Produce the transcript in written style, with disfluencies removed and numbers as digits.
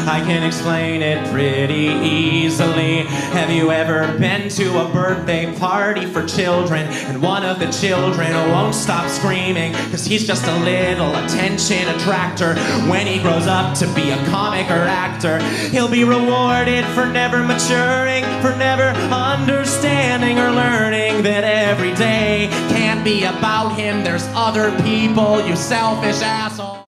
I can explain it pretty easily. Have you ever been to a birthday party for children and one of the children won't stop screaming because he's just a little attention attractor? When he grows up to be a comic or actor, he'll be rewarded for never maturing, for never understanding or learning that every day can't be about him. There's other people, you selfish asshole.